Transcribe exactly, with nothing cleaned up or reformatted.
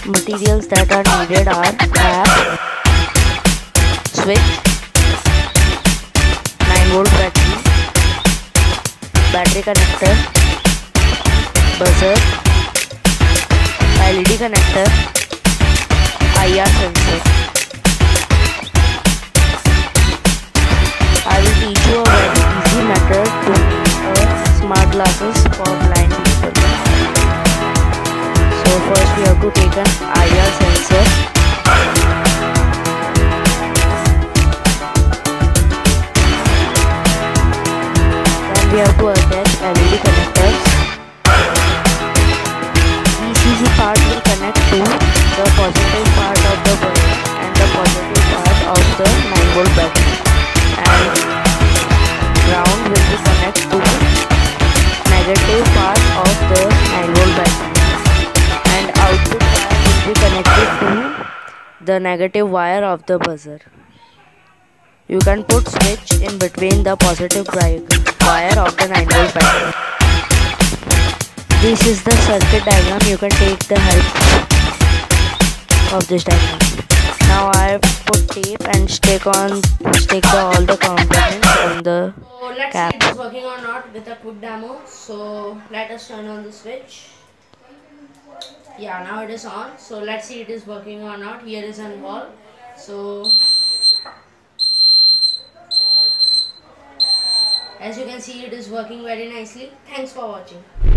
Materials that are needed are cap, switch, nine volt battery, battery connector, buzzer, L E D connector, I R sensor. I will teach you a very easy method to make a smart glasses for blind people. So first we have to take an I R sensor. Then we have to attach L E D connectors. Each easy part will connect to the positive part of the wire and the positive part of the nine volt battery, and ground will be connected to negative part of the nine volt battery, and output wire will be connected to the negative wire of the buzzer. You can put switch in between the positive wire of the nine volt battery. This is the circuit diagram. You can take the help of this diagram. Now I have put tape and stick on stick the all the components on the so let's cap. see if it is working or not with a quick demo. So let us turn on the switch. Yeah, now it is on. So let's see it is working or not. Here is an wall. So as you can see, it is working very nicely. Thanks for watching.